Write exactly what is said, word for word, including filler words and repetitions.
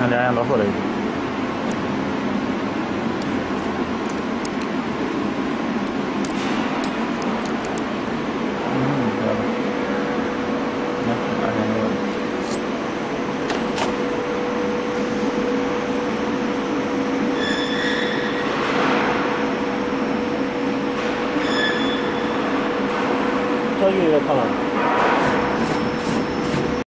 看家烟老喝了一句。